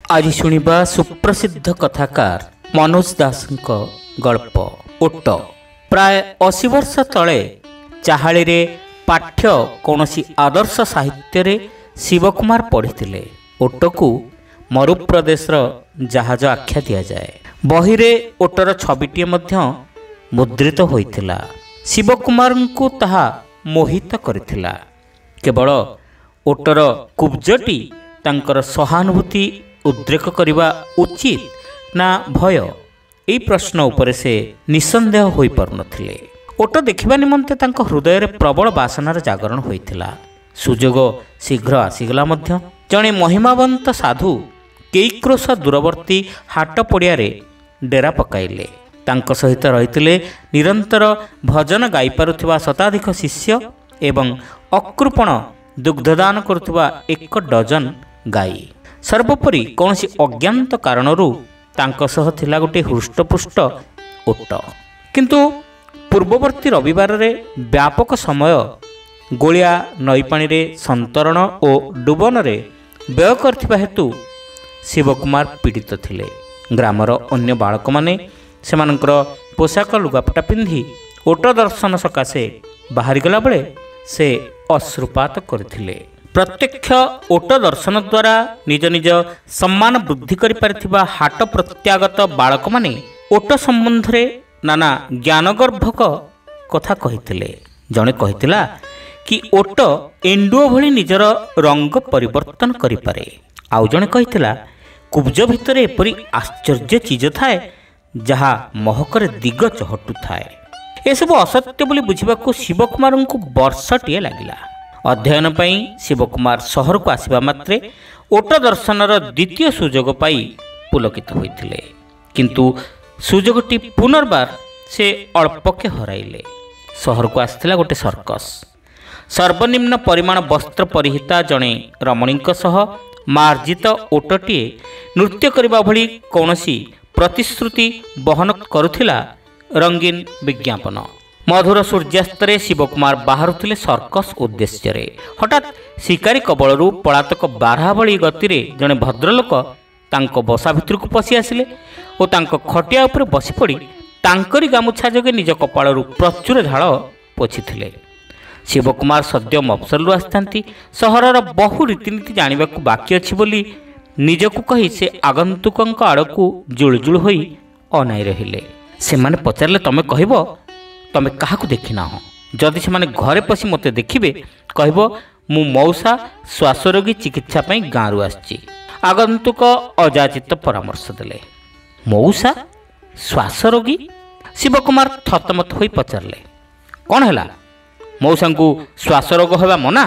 आज शुणिबा सुप्रसिद्ध कथाकार मनोज दासଙ୍କ गल्प ओट। प्राय 80 वर्ष तले चाहाली रे पाठ्य कौनसी आदर्श साहित्य रे शिवकुमार पढ़ी ओट को मरुप्रदेश जहाज आख्या दि जाए। बही रे ओटर छविटे मुद्रित होइथिला। शिवकुमार को ताहा मोहित करथिला। केवल ओटर कुब्जटी तांकर सहानुभूति उद्रेक करने उचित ना भय यही प्रश्न उपर से निसंदेह हो पार नथिले। ओट देखा निमंते तांको हृदय में प्रबल बासनार जागरण होइथिला। सुजोग शीघ्र आसीगला मध्य। जणे महिमावंत साधु कई क्रोश दूरवर्ती हाट पड़िया डेरा पकाइले। तांको सहित रहिथिले निरंतर भजन गाई पारुथिबा शताधिक शिष्य एवं अकृपण दुग्धदान करुथिबा 1 डजन गाई। सर्वोपरि कौन अज्ञात कारणरू तांको सह थिला गोटे हृष्टपुष्ट ओट। किंतु पूर्ववर्ती रविवार रे व्यापक समय गोलिया नईपाणी रे संतरण और डुबन रे व्यय करथिबा हेतु शिवकुमार पीड़ित थिले। ग्रामर अन्य बालक माने सेमानकर पोशाक लुगापटा पिंधि ओट दर्शन सकाशे बाहरी गला बेले से अश्रुपात करथिले। प्रत्यक्ष ओट दर्शन द्वारा निज निज सम्मान वृद्धि करिपारिथिबा हाट प्रत्यागत बालक माने ओट संबंध रे नाना ज्ञानगर्भक कथा कहिथिले। जणे कहिथिला कि ओट एंडुओ भली निजर रंग परिवर्तन करिपारे। आउ जणे कहिथिला कुब्ज भितरे एपरि आश्चर्य चीज थाए जहा महकर दिग चहटु थाए। एसबु असत्य बोली बुझिबाकू शिवकुमार को वर्षटिए लागिला। अध्ययन पाई शिवकुमार सहर को आसिबा मात्रे ओट दर्शनर द्वितीय सुजोग पाई पुलकित होइथिले। किंतु सुजोगटी पुनर्बार से अल्पके हराइले। सहर को आसिथिला गोटे सर्कस। सर्वनिम्न परिमाण वस्त्र परिहिता जणे रमणींक सह मार्जित ओटटीए नृत्य करबा भली कौनसी प्रतिश्रुति बहन करुथिला रंगीन विज्ञापन। मधुर सूर्यास्तरे शिवकुमार बाहरुथिले सर्कस उद्देश्य रे। हठात शिकारी कबलरू पलातक बारहा भली गति जड़े भद्रलोक तांको बसा भितर को पशि आसिले और तांको खटिया उपर बसी पड़ी तांकरी गामुछा जोगे निज कपाळरू प्रचुर झाड़ पोछिथिले। शिवकुमार सद्य मफसलरू आसिथांती। सहरर बहु रीतिनीति जानिबाकू बाकी अछि बोली निजकू कही से आगंतुकଙ୍କ आड़कू जुलजुल होई अनाई रहिले। सेमाने पचारले तमे कहबो तमे काहाकू देखि ना हो। जदि से माने घरे पसी मते देखिबे कहबो मु मौसा श्वासरोगी चिकित्सा पई गाँरु आछि। आगंतुक अजाचित परामर्श देले। मौसा श्वासरोगी? शिवकुमार थतमत होई पचारले कौन हैला? मौसा को श्वासरोग होबा मना?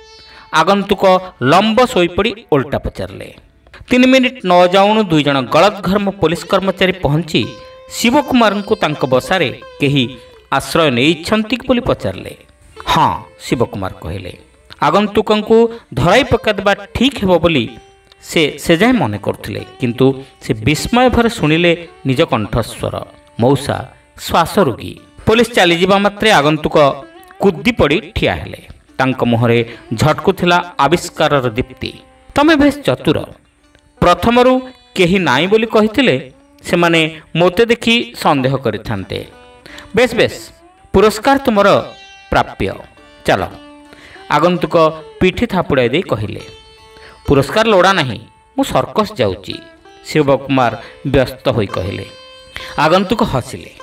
आगंतुक लंब सोईपड़ी उल्टा पचारले। 3 मिनिट न जाउनु 2 जण गलतघर्म पुलिस कर्मचारी पहुंची शिवकुमार को तांको बसारे केही आश्रय नहीं बोली पचारले। हाँ शिवकुमार कहले। आगंतुक को धराई पकाइबा ठीक हेबो बोली से जाए मन करथिले। किंतु से विस्मय भरे शुणिले निज कंठस्वर मौसा श्वासरोगी। पुलिस चली जिबा मात्रे आगंतुक कुद्दी पड़ी ठिया हेले। तांको मुहरे झटकुथिला आविष्कारर दीप्ति। तमे बेस चतुर। प्रथमरू केही नाई बोली कहिथिले सेमाने मोते देखि संदेह करिथान्ते। बेस बेस पुरस्कार तुमर प्राप्य। चलो। आगंतुक पिठी थापुड़ाई दे कहले। पुरस्कार लोड़ा नहीं, मु सर्कस जाउची। शिवकुमार व्यस्त होई कहले। आगंतुक हसिले।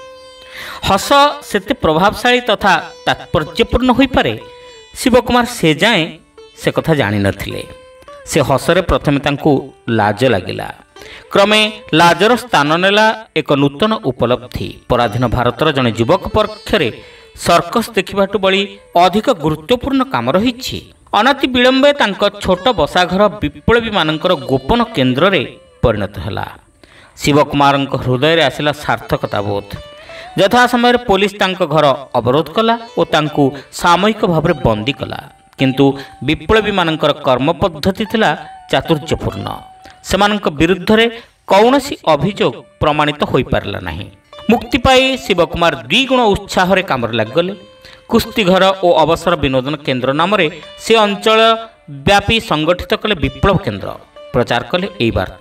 हस सेते प्रभावशाली तथा तात्पर्यपूर्ण होई पारे शिवकुमार से जाए से कथा जानि नथिले। से हसरे प्रथमे तांकू लाज लागिला। क्रमे लाजर स्थान नेला एक नूतन उपलब्धि। पराधीन भारतर जने युवक पक्षरे सर्कस देखिबाटू बड़ी अधिक गुरुत्वपूर्ण काम रही। अनति विलंबे तांको छोट बसाघर विप्लवी मानकर गोपन केन्द्र रे परिणत होला। शिवकुमार हृदय रे आसिला सार्थकता बोध। यथा समय पुलिस तांको घर अवरोध कला और तांकू सामयिक भाव में बंदी कला। किंतु विप्लवी मानकर कर्म पद्धति थिला चातुर्यपूर्ण। सेमानक विरुद्ध रे कौनसी अभियोग प्रमाणित हो पारला नहीं। मुक्ति पाई शिवकुमार 2 गुण उत्साह रे काम लगले। कुस्तीघर और अवसर विनोदन केन्द्र नाम से अंचल व्यापी संगठित कले विप्लव केन्द्र। प्रचार कले यही वार्ता।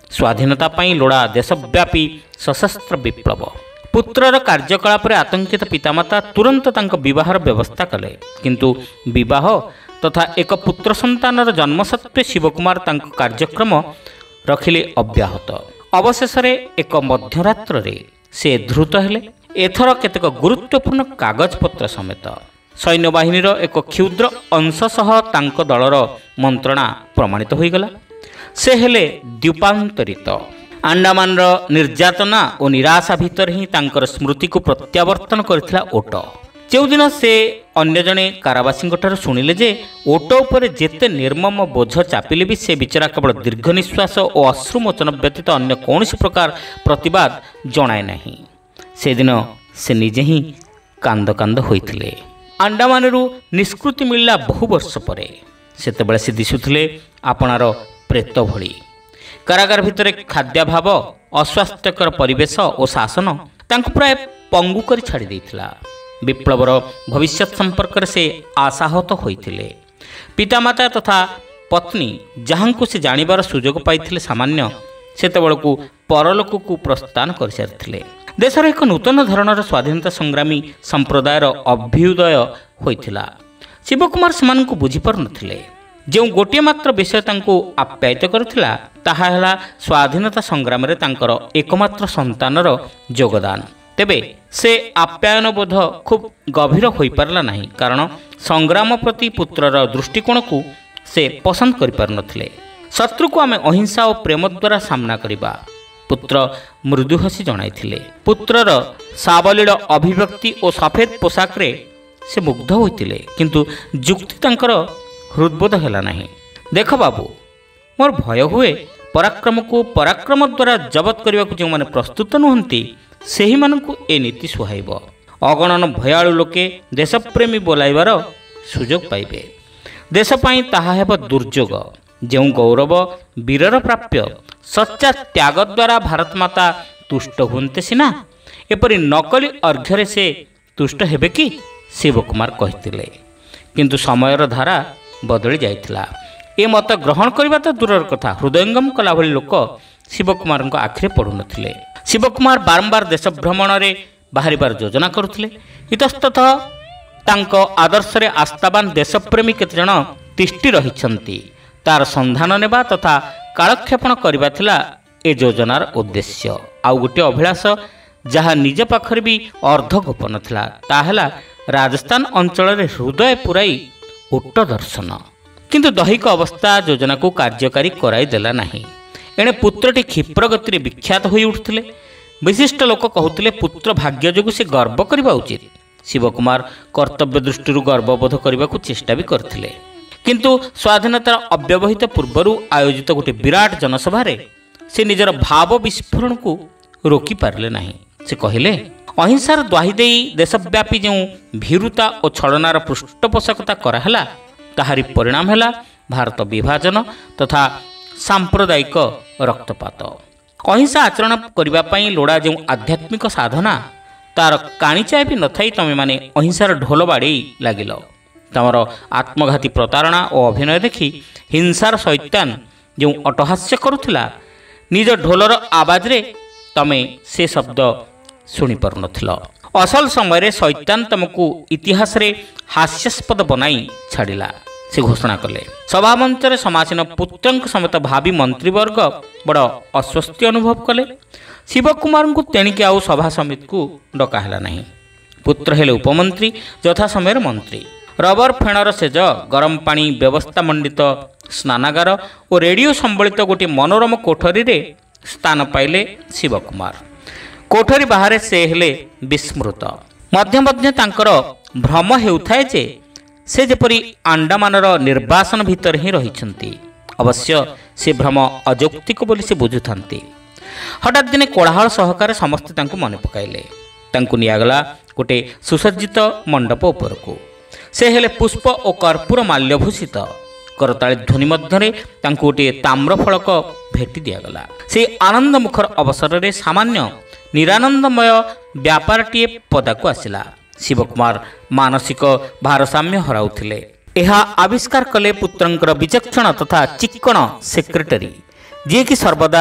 ସ୍ୱାଧୀନତା ପାଇଁ ଲୋଡ଼ା ଦେଶବ୍ୟାପୀ ସଶସ୍ତ୍ର ବିପ୍ଳବ। ପୁତ୍ରର କାର୍ଯ୍ୟକଳାପରେ ଆତଙ୍କିତ ପିତାମାତା ତୁରନ୍ତ ତାଙ୍କ ବିବାହର ବ୍ୟବସ୍ଥା କଲେ, କିନ୍ତୁ ବିବାହ ତଥା ଏକ ପୁତ୍ର ସନ୍ତାନର ଜନ୍ମ ସତ୍ତ୍ୱେ ଶିବକୁମାର ତାଙ୍କ କାର୍ଯ୍ୟକ୍ରମ ରଖିଲେ ଅବ୍ୟାହତ। ଅବଶେଷରେ ଏକ ମଧ୍ୟରାତ୍ରରେ ସେ ଧୃତ ହେଲେ, ଏଥର କେତେକ ଗୁରୁତ୍ୱପୂର୍ଣ୍ଣ କାଗଜପତ୍ର ସମେତ। ସୈନ୍ୟବାହିନୀର ଏକ କ୍ଷୁଦ୍ର ଅଂଶ ସହ ତାଙ୍କ ଦଳର ମନ୍ତ୍ରଣା ପ୍ରମାଣିତ ହୋଇଗଲା। ସେ ହେଲେ ଦ୍ୱୀପାନ୍ତରିତ। ଆଣ୍ଡାମାନର ନିର୍ଯାତନା ଓ ନିରାଶା ଭିତରେ ହିଁ ତାଙ୍କର ସ୍ମୃତିକୁ ପ୍ରତ୍ୟାବର୍ତ୍ତନ କରିଥିଲା ଓଟ। ଯେଉଁଦିନ ସେ ଅନ୍ୟ ଜଣେ କାରାବାସୀଙ୍କଠାରୁ ଶୁଣିଲେ ଯେ ଓଟ ଉପରେ ଯେତେ ନିର୍ମମ ବୋଝ ଚାପିଲେ ବି ସେ ବିଚରା କେବଳ ଦୀର୍ଘ ନିଶ୍ୱାସ ଓ ଅଶ୍ରୁମୋଚନ ବ୍ୟତୀତ ଅନ୍ୟ କୌଣସି ପ୍ରକାର ପ୍ରତିବାଦ ଜଣାଏ ନାହିଁ, ସେଦିନ ସେ ନିଜେ ହିଁ କାନ୍ଦ କାନ୍ଦ ହୋଇଥିଲେ। ଆଣ୍ଡାମାନରୁ ନିଷ୍କୃତି ମିଳିଲା ବହୁ ବର୍ଷ ପରେ। ସେତେବେଳେ ସେ ଦିଶୁଥିଲେ ଆପଣାର ପ୍ରେତ ଭଳି। କାରାଗାର ଭିତରେ ଖାଦ୍ୟାଭାବ, ଅସ୍ୱାସ୍ଥ୍ୟକର ପରିବେଶ ଓ ଶାସନ ତାଙ୍କୁ ପ୍ରାୟ ପଙ୍ଗୁ କରି ଛାଡ଼ି ଦେଇଥିଲା। ବିପ୍ଳବର ଭବିଷ୍ୟତ ସମ୍ପର୍କରେ ସେ ଆଶାହତ ହୋଇଥିଲେ। ପିତାମାତା ତଥା ପତ୍ନୀ ଯାହାଙ୍କୁ ସେ ଜାଣିବାର ସୁଯୋଗ ପାଇଥିଲେ ସାମାନ୍ୟ, ସେତେବେଳକୁ ପରଲୋକକୁ ପ୍ରସ୍ଥାନ କରିସାରିଥିଲେ। ଦେଶରେ ଏକ ନୂତନ ଧରଣର ସ୍ୱାଧୀନତା ସଂଗ୍ରାମୀ ସମ୍ପ୍ରଦାୟର ଅଭ୍ୟୁଦୟ ହୋଇଥିଲା। ଶିବକୁମାର ସେମାନଙ୍କୁ ବୁଝିପାରୁନଥିଲେ। ଯେଉଁ ଗୋଟିଏ ମାତ୍ର ବିଷୟ ତାଙ୍କୁ ଆପ୍ୟାୟିତ କରିଥିଲା ତାହା ହେଲା ସ୍ୱାଧୀନତା ସଂଗ୍ରାମରେ ତାଙ୍କର ଏକମାତ୍ର ସନ୍ତାନର ଯୋଗଦାନ। ତେବେ ସେ ଆପ୍ୟାୟନ ବୋଧ ଖୁବ୍ ଗଭୀର ହୋଇପାରିଲା ନାହିଁ, କାରଣ ସଂଗ୍ରାମ ପ୍ରତି ପୁତ୍ରର ଦୃଷ୍ଟିକୋଣକୁ ସେ ପସନ୍ଦ କରିପାରୁନଥିଲେ। ଶତ୍ରୁକୁ ଆମେ ଅହିଂସା ଓ ପ୍ରେମ ଦ୍ୱାରା ସାମ୍ନା କରିବା, ପୁତ୍ର ମୃଦୁ ହସି ଜଣାଇଥିଲେ। ପୁତ୍ରର ସାବଲୀଳ ଅଭିବ୍ୟକ୍ତି ଓ ସଫେଦ ପୋଷାକରେ ସେ ମୁଗ୍ଧ ହୋଇଥିଲେ, କିନ୍ତୁ ଯୁକ୍ତି ତାଙ୍କର ହୃଦବୋଧ ହେଲା ନାହିଁ। ଦେଖ ବାବୁ, ମୋର ଭୟ ହୁଏ ପରାକ୍ରମକୁ ପରାକ୍ରମ ଦ୍ୱାରା ଜବତ କରିବାକୁ ଯେଉଁମାନେ ପ୍ରସ୍ତୁତ ନୁହନ୍ତି ସେହିମାନଙ୍କୁ ଏ ନୀତି ସୁହାଇବ। ଅଗଣନ ଭୟାଳୁ ଲୋକେ ଦେଶପ୍ରେମୀ ବୋଲାଇବାର ସୁଯୋଗ ପାଇବେ। ଦେଶ ପାଇଁ ତାହା ହେବ ଦୁର୍ଯୋଗ। ଯେଉଁ ଗୌରବ ବୀରର ପ୍ରାପ୍ୟ, ସଚ୍ଚା ତ୍ୟାଗ ଦ୍ୱାରା ଭାରତମାତା ତୁଷ୍ଟ ହୁଅନ୍ତେ ସିନା, ଏପରି ନକଲି ଅର୍ଘ୍ୟରେ ସେ ତୁଷ୍ଟ ହେବେ କି? ଶିବକୁମାର କହିଥିଲେ। କିନ୍ତୁ ସମୟର ଧାରା ବଦଳି ଯାଇଥିଲା। ଏ ମତ ଗ୍ରହଣ କରିବା ତ ଦୂରର କଥା, ହୃଦୟଙ୍ଗମ କଲା ଭଳି ଲୋକ ଶିବକୁମାରଙ୍କ ଆଖିରେ ପଡ଼ୁନଥିଲେ। ଶିବକୁମାର ବାରମ୍ବାର ଦେଶ ଭ୍ରମଣରେ ବାହାରିବାର ଯୋଜନା କରୁଥିଲେ। ଇତସ୍ତତଃ ତାଙ୍କ ଆଦର୍ଶରେ ଆସ୍ଥାବାନ ଦେଶପ୍ରେମୀ କେତେଜଣ ତିଷ୍ଠି ରହିଛନ୍ତି, ତାର ସନ୍ଧାନ ନେବା ତଥା କାଳକ୍ଷେପଣ କରିବା ଥିଲା ଏ ଯୋଜନାର ଉଦ୍ଦେଶ୍ୟ। ଆଉ ଗୋଟିଏ ଅଭିଳାଷ ଯାହା ନିଜ ପାଖରେ ବି ଅର୍ଦ୍ଧ ଗୋପନ ଥିଲା, ତାହା ହେଲା ରାଜସ୍ଥାନ ଅଞ୍ଚଳରେ ହୃଦୟ ପୁରାଇ ଓଟ ଦର୍ଶନ। କିନ୍ତୁ ଦୈହିକ ଅବସ୍ଥା ଯୋଜନାକୁ କାର୍ଯ୍ୟକାରୀ କରାଇ ଦେଲା ନାହିଁ। ଏଣେ ପୁତ୍ରଟି କ୍ଷିପ୍ର ଗତିରେ ବିଖ୍ୟାତ ହୋଇ ଉଠୁଥିଲେ। ବିଶିଷ୍ଟ ଲୋକ କହୁଥିଲେ ପୁତ୍ର ଭାଗ୍ୟ ଯୋଗୁଁ ସେ ଗର୍ବ କରିବା ଉଚିତ। ଶିବକୁମାର କର୍ତ୍ତବ୍ୟ ଦୃଷ୍ଟିରୁ ଗର୍ବବୋଧ କରିବାକୁ ଚେଷ୍ଟା ବି କରିଥିଲେ। କିନ୍ତୁ ସ୍ୱାଧୀନତାର ଅବ୍ୟବହିତ ପୂର୍ବରୁ ଆୟୋଜିତ ଗୋଟିଏ ବିରାଟ ଜନସଭାରେ ସେ ନିଜର ଭାବ ବିସ୍ଫୋରଣକୁ ରୋକିପାରିଲେ ନାହିଁ। ସେ କହିଲେ, ଅହିଂସାର ଦ୍ୱାହି ଦେଇ ଦେଶବ୍ୟାପୀ ଯେଉଁ ଭୀରୁତା ଓ ଛଳନାର ପୃଷ୍ଠପୋଷକତା କରାହେଲା, ତାହାରି ପରିଣାମ ହେଲା ଭାରତ ବିଭାଜନ ତଥା ସାମ୍ପ୍ରଦାୟିକ ରକ୍ତପାତ। ଅହିଂସା ଆଚରଣ କରିବା ପାଇଁ ଲୋଡ଼ା ଯେଉଁ ଆଧ୍ୟାତ୍ମିକ ସାଧନା, ତାର କାଣିଚାଏ ବି ନଥାଇ ତମେମାନେ ଅହିଂସାର ଢୋଲ ବାଡ଼େଇ ଲାଗିଲ। ତମର ଆତ୍ମଘାତୀ ପ୍ରତାରଣା ଓ ଅଭିନୟ ଦେଖି ହିଂସାର ଶୈତାନ ଯେଉଁ ଅଟହାସ୍ୟ କରୁଥିଲା, ନିଜ ଢୋଲର ଆବାଜରେ ତମେ ସେ ଶବ୍ଦ ଶୁଣିପାରୁନଥିଲ। ଅସଲ ସମୟରେ ଶୈତାନ ତମକୁ ଇତିହାସରେ ହାସ୍ୟାସ୍ପଦ ବନାଇ ଛାଡ଼ିଲା, ସେ ଘୋଷଣା କଲେ। ସଭାମଞ୍ଚରେ ସମାସୀନ ପୁତ୍ରଙ୍କ ସମେତ ଭାବି ମନ୍ତ୍ରୀବର୍ଗ ବଡ଼ ଅସ୍ୱସ୍ତି ଅନୁଭବ କଲେ। ଶିବକୁମାରଙ୍କୁ ତେଣିକି ଆଉ ସଭା ସମିତିକୁ ଡକା ହେଲା ନାହିଁ। ପୁତ୍ର ହେଲେ ଉପମନ୍ତ୍ରୀ, ଯଥା ସମୟରେ ମନ୍ତ୍ରୀ। ରବର ଫେଣର ସେଜ, ଗରମ ପାଣି ବ୍ୟବସ୍ଥା ମଣ୍ଡିତ ସ୍ନାନାଗାର ଓ ରେଡ଼ିଓ ସମ୍ବଳିତ ଗୋଟିଏ ମନୋରମ କୋଠରୀରେ ସ୍ଥାନ ପାଇଲେ ଶିବକୁମାର। କୋଠରୀ ବାହାରେ ସେ ହେଲେ ବିସ୍ମୃତ। ମଧ୍ୟ ମଧ୍ୟ ତାଙ୍କର ଭ୍ରମ ହେଉଥାଏ ଯେ ସେ ଯେପରି ଆଣ୍ଡାମାନର ନିର୍ବାସନ ଭିତରେ ହିଁ ରହିଛନ୍ତି। ଅବଶ୍ୟ ସେ ଭ୍ରମ ଅଯୌକ୍ତିକ ବୋଲି ସେ ବୁଝୁଥାନ୍ତି। ହଠାତ୍ ଦିନେ କୋଳାହଳ ସହକାରେ ସମସ୍ତେ ତାଙ୍କୁ ମନେ ପକାଇଲେ। ତାଙ୍କୁ ନିଆଗଲା ଗୋଟିଏ ସୁସଜ୍ଜିତ ମଣ୍ଡପ ଉପରକୁ। ସେ ହେଲେ ପୁଷ୍ପ ଓ କର୍ପୂର ମାଲ୍ୟଭୂଷିତ। କରତାଳି ଧ୍ୱନି ମଧ୍ୟରେ ତାଙ୍କୁ ଗୋଟିଏ ତାମ୍ର ଫଳକ ଭେଟି ଦିଆଗଲା। ସେହି ଆନନ୍ଦମୁଖର ଅବସରରେ ସାମାନ୍ୟ ନିରାନନ୍ଦମୟ ବ୍ୟାପାରଟିଏ ପଦାକୁ ଆସିଲା। ଶିବକୁମାର ମାନସିକ ଭାରସାମ୍ୟ ହରାଉଥିଲେ। ଏହା ଆବିଷ୍କାର କଲେ ପୁତ୍ରଙ୍କର ବିଚକ୍ଷଣ ତଥା ଚିକ୍କଣ ସେକ୍ରେଟାରୀ, ଯିଏକି ସର୍ବଦା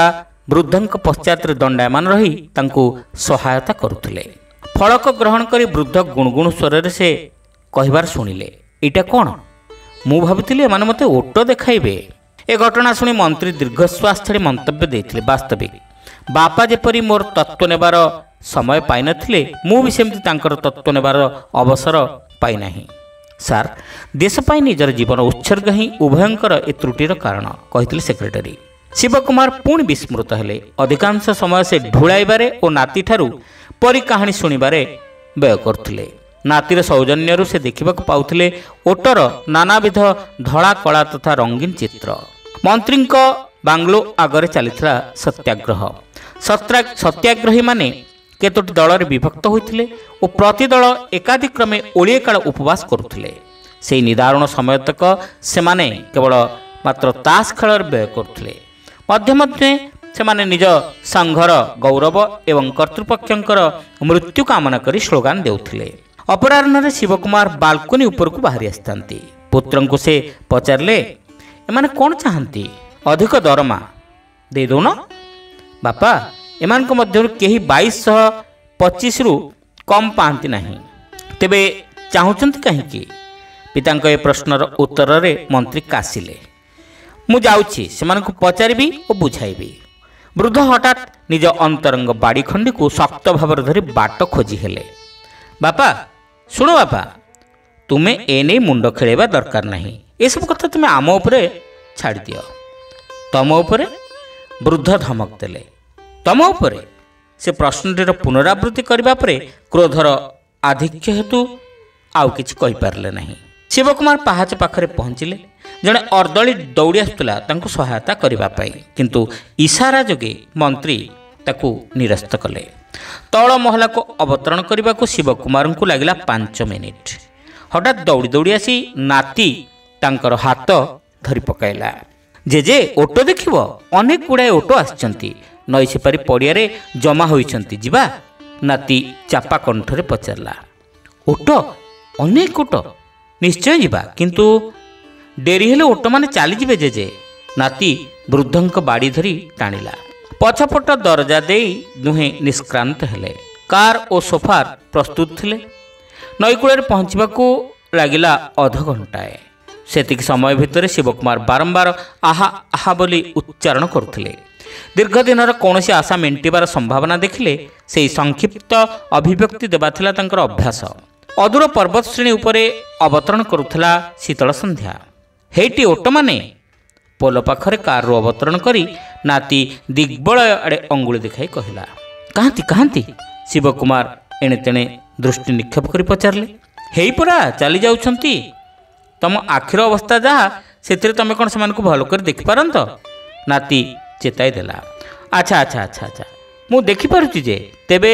ବୃଦ୍ଧଙ୍କ ପଶ୍ଚାତରେ ଦଣ୍ଡାୟମାନ ରହି ତାଙ୍କୁ ସହାୟତା କରୁଥିଲେ। ଫଳକ ଗ୍ରହଣ କରି ବୃଦ୍ଧ ଗୁଣଗୁଣ ସ୍ୱରରେ ସେ କହିବାର ଶୁଣିଲେ, ଏଇଟା କ'ଣ? ମୁଁ ଭାବିଥିଲି ଏମାନେ ମୋତେ ଓଟ ଦେଖାଇବେ। ଏ ଘଟଣା ଶୁଣି ମନ୍ତ୍ରୀ ଦୀର୍ଘଶ୍ୱାସ ଛାଡ଼ି ମନ୍ତବ୍ୟ ଦେଇଥିଲେ, ବାସ୍ତବିକ ବାପା ଯେପରି ମୋର ତତ୍ତ୍ୱ ନେବାର ସମୟ ପାଇନଥିଲେ, ମୁଁ ବି ସେମିତି ତାଙ୍କର ତତ୍ତ୍ୱ ନେବାର ଅବସର ପାଇନାହିଁ। ସାର୍, ଦେଶ ପାଇଁ ନିଜର ଜୀବନ ଉତ୍ସର୍ଗ ହିଁ ଉଭୟଙ୍କର ଏ ତ୍ରୁଟିର କାରଣ, କହିଥିଲେ ସେକ୍ରେଟାରୀ। ଶିବକୁମାର ପୁଣି ବିସ୍ମୃତ ହେଲେ। ଅଧିକାଂଶ ସମୟ ସେ ଢୁଳାଇବାରେ ଓ ନାତିଠାରୁ ପରି କାହାଣୀ ଶୁଣିବାରେ ବ୍ୟୟ କରୁଥିଲେ। ନାତିର ସୌଜନ୍ୟରୁ ସେ ଦେଖିବାକୁ ପାଉଥିଲେ ଓଟର ନାନାବିଧ ଧଳା କଳା ତଥା ରଙ୍ଗୀନ ଚିତ୍ର। ମନ୍ତ୍ରୀଙ୍କ ବାଙ୍ଗଲୋ ଆଗରେ ଚାଲିଥିଲା ସତ୍ୟାଗ୍ରହ। ସତ୍ୟାଗ୍ରହୀମାନେ କେତୋଟି ଦଳରେ ବିଭକ୍ତ ହୋଇଥିଲେ ଓ ପ୍ରତି ଦଳ ଏକାଧିକ୍ରମେ ଓଳିଏ କାଳ ଉପବାସ କରୁଥିଲେ। ସେହି ନିଦାରୁଣ ସମୟତକ ସେମାନେ କେବଳ ମାତ୍ର ତାସ ଖେଳରେ ବ୍ୟୟ କରୁଥିଲେ। ମଧ୍ୟ ମଧ୍ୟ ସେମାନେ ନିଜ ସଂଘର ଗୌରବ ଏବଂ କର୍ତ୍ତୃପକ୍ଷଙ୍କର ମୃତ୍ୟୁ କାମନା କରି ସ୍ଲୋଗାନ ଦେଉଥିଲେ। ଅପରାହ୍ନରେ ଶିବକୁମାର ବାଲକୋନି ଉପରକୁ ବାହାରି ଆସିଥାନ୍ତି। ପୁତ୍ରଙ୍କୁ ସେ ପଚାରିଲେ, ଏମାନେ କ'ଣ ଚାହାନ୍ତି? ଅଧିକ ଦରମା ଦେଇଦେଉନ? ବାପା, ଏମାନଙ୍କ ମଧ୍ୟରୁ କେହି 2225ରୁ କମ୍ ପାଆନ୍ତି ନାହିଁ। ତେବେ ଚାହୁଁଛନ୍ତି କାହିଁକି? ପିତାଙ୍କ ଏ ପ୍ରଶ୍ନର ଉତ୍ତରରେ ମନ୍ତ୍ରୀ କାଶିଲେ। ମୁଁ ଯାଉଛି, ସେମାନଙ୍କୁ ପଚାରିବି ଓ ବୁଝାଇବି। ବୃଦ୍ଧ ହଠାତ୍ ନିଜ ଅନ୍ତରଙ୍ଗ ବାଡ଼ି ଖଣ୍ଡିକୁ ଶକ୍ତ ଭାବରେ ଧରି ବାଟ ଖୋଜି ହେଲେ। ବାପା, ଶୁଣ ବାପା, ତୁମେ ଏ ନେଇ ମୁଣ୍ଡ ଖେଳାଇବା ଦରକାର ନାହିଁ। ଏସବୁ କଥା ତୁମେ ଆମ ଉପରେ ଛାଡ଼ିଦିଅ। ତମ ଉପରେ? ବୃଦ୍ଧ ଧମକ ଦେଲେ। ତମ ଉପରେ? ସେ ପ୍ରଶ୍ନଟିର ପୁନରାବୃତ୍ତି କରିବା ପରେ କ୍ରୋଧର ଆଧିକ୍ୟ ହେତୁ ଆଉ କିଛି କହିପାରିଲେ ନାହିଁ। ଶିବକୁମାର ପାହାଚ ପାଖରେ ପହଞ୍ଚିଲେ। ଜଣେ ଅର୍ଦ୍ଦଳୀ ଦୌଡ଼ି ଆସୁଥିଲା ତାଙ୍କୁ ସହାୟତା କରିବା ପାଇଁ, କିନ୍ତୁ ଇସାରା ଯୋଗେ ମନ୍ତ୍ରୀ ତାକୁ ନିରସ୍ତ କଲେ। ତଳ ମହଲାକୁ ଅବତରଣ କରିବାକୁ ଶିବକୁମାରଙ୍କୁ ଲାଗିଲା 5 ମିନିଟ୍। ହଠାତ୍ ଦୌଡ଼ି ଦୌଡ଼ି ଆସି ନାତି ତାଙ୍କର ହାତ ଧରି ପକାଇଲା। ଜେଜେ, ଓଟ ଦେଖିବ? ଅନେକ ଗୁଡ଼ାଏ ଓଟ ଆସିଛନ୍ତି। ନଈ ସେପାରି ପଡ଼ିଆରେ ଜମା ହୋଇଛନ୍ତି, ଯିବା? ନାତି ଚାପା କଣ୍ଠରେ ପଚାରିଲା। ଓଟ? ଅନେକ ଓଟ? ନିଶ୍ଚୟ ଯିବା, କିନ୍ତୁ ଡେରି ହେଲେ ଓଟମାନେ ଚାଲିଯିବେ ଜେଜେ। ନାତି ବୃଦ୍ଧଙ୍କ ବାଡ଼ି ଧରି ଟାଣିଲା। ପଛପଟ ଦରଜା ଦେଇ ଦୁହେଁ ନିଷ୍କ୍ରାନ୍ତ ହେଲେ। କାର୍ ଓ ସୋଫାର ପ୍ରସ୍ତୁତ ଥିଲେ। ନଈକୂଳରେ ପହଞ୍ଚିବାକୁ ଲାଗିଲା ଅଧଘଣ୍ଟାଏ। ସେତିକି ସମୟ ଭିତରେ ଶିବକୁମାର ବାରମ୍ବାର ଆହା ଆହା ବୋଲି ଉଚ୍ଚାରଣ କରୁଥିଲେ। ଦୀର୍ଘ ଦିନର କୌଣସି ଆଶା ମେଣ୍ଟିବାର ସମ୍ଭାବନା ଦେଖିଲେ ସେହି ସଂକ୍ଷିପ୍ତ ଅଭିବ୍ୟକ୍ତି ଦେବା ଥିଲା ତାଙ୍କର ଅଭ୍ୟାସ। ଅଦୂର ପର୍ବତ ଶ୍ରେଣୀ ଉପରେ ଅବତରଣ କରୁଥିଲା ଶୀତଳ ସନ୍ଧ୍ୟା। ହେଇଟି ଓଟମାନେ? ପୋଲ ପାଖରେ କାର୍ରୁ ଅବତରଣ କରି ନାତି ଦିଗ୍ବଳୟ ଆଡ଼େ ଅଙ୍ଗୁଳି ଦେଖାଇ କହିଲା। କାହାନ୍ତି କାହାନ୍ତି? ଶିବକୁମାର ଏଣେ ତେଣେ ଦୃଷ୍ଟି ନିକ୍ଷେପ କରି ପଚାରିଲେ। ହେଇପରା ଚାଲି ଯାଉଛନ୍ତି। ତମ ଆଖିର ଅବସ୍ଥା ଯାହା, ସେଥିରେ ତମେ କ'ଣ ସେମାନଙ୍କୁ ଭଲ କରି ଦେଖିପାରନ୍ତ? ନାତି ଚେତାଇ ଦେଲା। ଆଚ୍ଛା ଆଚ୍ଛା ଆଚ୍ଛା ଆଚ୍ଛା, ମୁଁ ଦେଖିପାରୁଛି ଯେ। ତେବେ?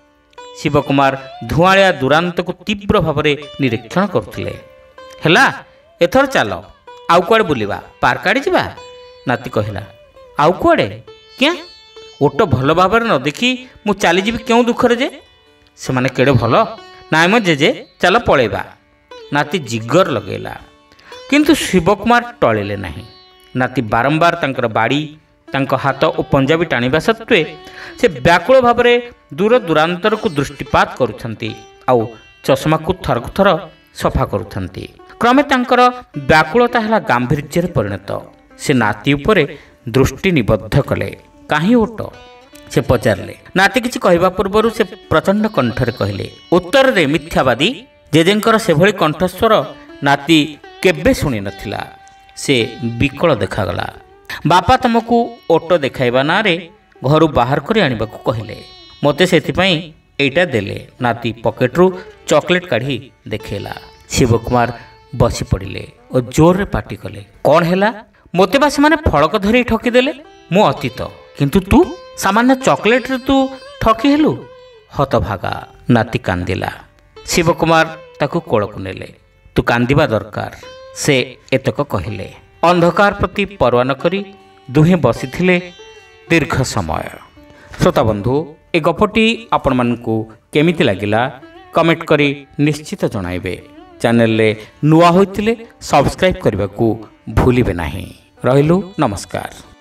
ଶିବକୁମାର ଧୂଆଁଳିଆ ଦୂରାନ୍ତକୁ ତୀବ୍ର ଭାବରେ ନିରୀକ୍ଷଣ କରୁଥିଲେ। ହେଲା, ଏଥର ଚାଲ। ଆଉ କୁଆଡ଼େ ବୁଲିବା? ପାର୍କ ଆଡ଼େ ଯିବା? ନାତି କହିଲା। ଆଉ କୁଆଡ଼େ? କିଆଁ? ଓଟ ଭଲ ଭାବରେ ନ ଦେଖି ମୁଁ ଚାଲିଯିବି କେଉଁ ଦୁଃଖରେ ଯେ? ସେମାନେ କେଡ଼େ ଭଲ। ନାଇଁ ମ ଜେଜେ, ଚାଲ ପଳେଇବା। ନାତି ଜିଗର ଲଗେଇଲା, କିନ୍ତୁ ଶିବକୁମାର ଟଳିଲେ ନାହିଁ। ନାତି ବାରମ୍ବାର ତାଙ୍କର ବାଡ଼ି, ତାଙ୍କ ହାତ ଓ ପଞ୍ଜାବୀ ଟାଣିବା ସତ୍ତ୍ୱେ ସେ ବ୍ୟାକୁଳ ଭାବରେ ଦୂର ଦୂରାନ୍ତରକୁ ଦୃଷ୍ଟିପାତ କରୁଛନ୍ତି ଆଉ ଚଷମାକୁ ଥରକୁ ଥର ସଫା କରୁଛନ୍ତି। କ୍ରମେ ତାଙ୍କର ବ୍ୟାକୁଳତା ହେଲା ଗାମ୍ଭୀର୍ଯ୍ୟରେ ପରିଣତ। ସେ ନାତି ଉପରେ ଦୃଷ୍ଟି ନିବଦ୍ଧ କଲେ। କାହିଁ ଓଟ? ସେ ପଚାରିଲେ। ନାତି କିଛି କହିବା ପୂର୍ବରୁ ସେ ପ୍ରଚଣ୍ଡ କଣ୍ଠରେ କହିଲେ, ଉତ୍ତରରେ ମିଥ୍ୟାବାଦୀ। ଜେଜେଙ୍କର ସେଭଳି କଣ୍ଠସ୍ୱର ନାତି କେବେ ଶୁଣି ନଥିଲା। ସେ ବିକଳ ଦେଖାଗଲା। ବାପା ତମକୁ ଓଟ ଦେଖାଇବା ନାଁରେ ଘରୁ ବାହାର କରି ଆଣିବାକୁ କହିଲେ। ମୋତେ ସେଥିପାଇଁ ଏଇଟା ଦେଲେ। ନାତି ପକେଟରୁ ଚକୋଲେଟ୍ କାଢ଼ି ଦେଖେଇଲା। ଶିବକୁମାର ବସି ପଡ଼ିଲେ ଓ ଜୋରରେ ପାଟି କଲେ। କ'ଣ ହେଲା? ମୋତେ ବା ସେମାନେ ଫଳକ ଧରି ଠକିଦେଲେ। ମୁଁ ଅତୀତ, କିନ୍ତୁ ତୁ ସାମାନ୍ୟ ଚକୋଲେଟ୍ରେ ତୁ ଠକି ହେଲୁ? ହତଭାଗା। ନାତି କାନ୍ଦିଲା। ଶିବକୁମାର ତାକୁ କୋଳକୁ ନେଲେ। ତୁ କାନ୍ଦିବା ଦରକାର, ସେ ଏତକ କହିଲେ। ଅନ୍ଧକାର ପ୍ରତି ପରୱା ନ କରି ଦୁହେଁ ବସିଥିଲେ ଦୀର୍ଘ ସମୟ। ଶ୍ରୋତାବନ୍ଧୁ, ଏ ଗପଟି ଆପଣମାନଙ୍କୁ କେମିତି ଲାଗିଲା କମେଣ୍ଟ କରି ନିଶ୍ଚିତ ଜଣାଇବେ। ଚ୍ୟାନେଲରେ ନୂଆ ହୋଇଥିଲେ ସବସ୍କ୍ରାଇବ୍ କରିବାକୁ ଭୁଲିବେ ନାହିଁ। ରହିଲୁ, ନମସ୍କାର।